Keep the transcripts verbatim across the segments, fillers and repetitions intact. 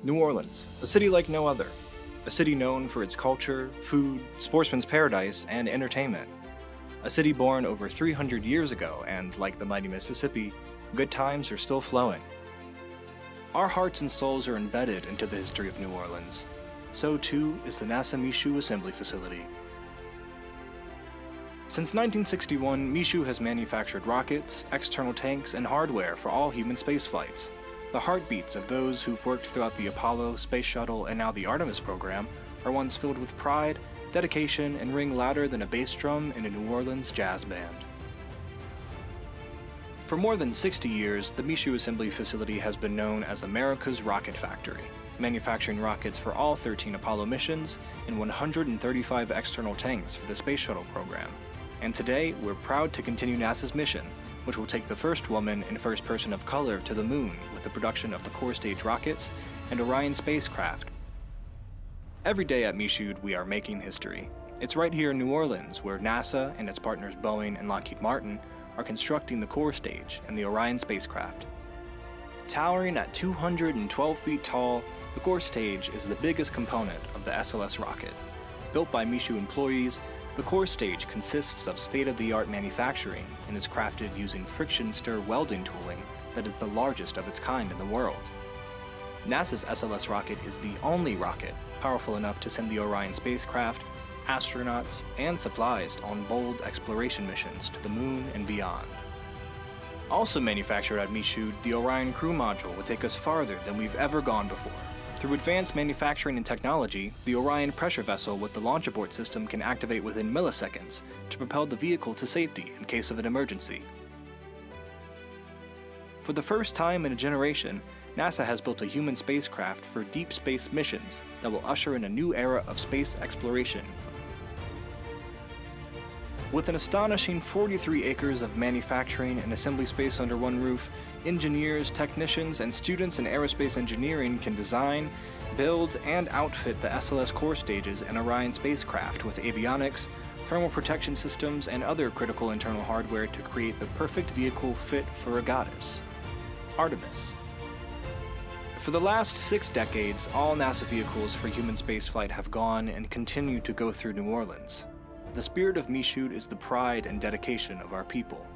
New Orleans, a city like no other. A city known for its culture, food, sportsman's paradise, and entertainment. A city born over three hundred years ago, and like the mighty Mississippi, good times are still flowing. Our hearts and souls are embedded into the history of New Orleans. So too is the NASA Michoud Assembly Facility. Since nineteen sixty-one, Michoud has manufactured rockets, external tanks, and hardware for all human spaceflights. The heartbeats of those who've worked throughout the Apollo, Space Shuttle, and now the Artemis program are ones filled with pride, dedication, and ring louder than a bass drum in a New Orleans jazz band. For more than sixty years, the Michoud Assembly Facility has been known as America's Rocket Factory, manufacturing rockets for all thirteen Apollo missions and one hundred thirty-five external tanks for the Space Shuttle program. And today, we're proud to continue NASA's mission, which will take the first woman and first person of color to the moon with the production of the core stage rockets and Orion spacecraft. Every day at Michoud, we are making history. It's right here in New Orleans where NASA and its partners Boeing and Lockheed Martin are constructing the core stage and the Orion spacecraft. Towering at two hundred twelve feet tall, the core stage is the biggest component of the S L S rocket. Built by Michoud employees, the core stage consists of state-of-the-art manufacturing and is crafted using friction stir welding tooling that is the largest of its kind in the world. NASA's S L S rocket is the only rocket powerful enough to send the Orion spacecraft, astronauts, and supplies on bold exploration missions to the moon and beyond. Also manufactured at Michoud, the Orion crew module will take us farther than we've ever gone before. Through advanced manufacturing and technology, the Orion pressure vessel with the launch abort system can activate within milliseconds to propel the vehicle to safety in case of an emergency. For the first time in a generation, NASA has built a human spacecraft for deep space missions that will usher in a new era of space exploration. With an astonishing forty-three acres of manufacturing and assembly space under one roof, engineers, technicians, and students in aerospace engineering can design, build, and outfit the S L S core stages and Orion spacecraft with avionics, thermal protection systems, and other critical internal hardware to create the perfect vehicle fit for a goddess, Artemis. For the last six decades, all NASA vehicles for human spaceflight have gone and continue to go through New Orleans. The spirit of Michoud is the pride and dedication of our people.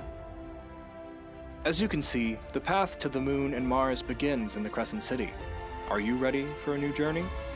As you can see, the path to the moon and Mars begins in the Crescent City. Are you ready for a new journey?